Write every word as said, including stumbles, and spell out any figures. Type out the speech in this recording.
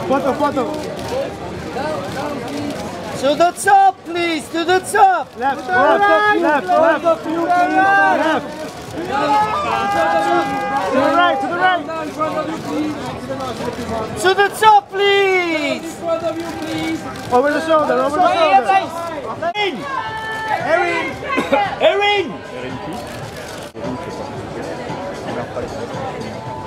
Photo, photo. To the top, please. To the top. Left, left, left, left, left. Left. To the right, to the right. To the top, please. Over the shoulder, over the shoulder. Erin. Erin. Erin.